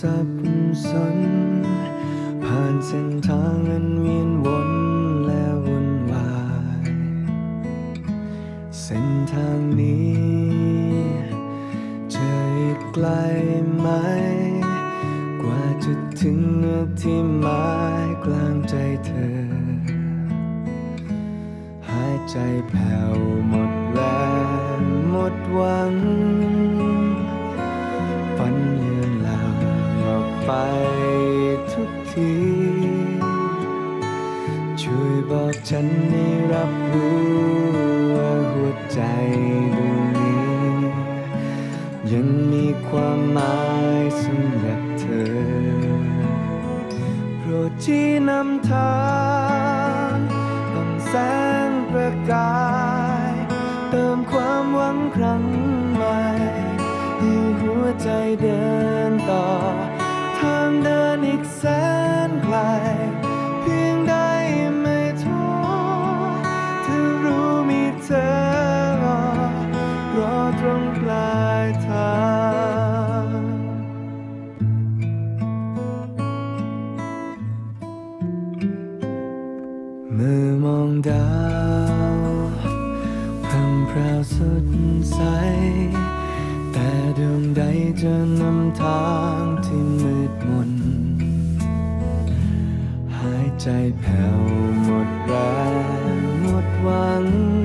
สับสนผ่านเส้นทางอันเวียนวนและวุ่นวายเส้นทางนี้จะอีกไกลไหมกว่าจะถึงที่หมายกลางใจเธอหายใจแผ่วหมดแรงหมดหวังฝันเลือนลางออกไปทุกทีช่วยบอกฉันให้รับรู้ว่าหัวใจดวงนี้ยังมีความหมายสำหรับเธอโปรดชี้นำทางต้องแสงประกายเติมความหวังครั้งใหม่ให้หัวใจเดินต่อทางเดินอีกแสนไกลเพียงได้ไม่ท้อถ้ารู้มีเธอรอตรงปลายทางเมื่อมองดาวพรำพราวสดใสแต่ดวงใดจะนำทางที่มืดมนหายใจแผ่วหมดแรงหมดหวัง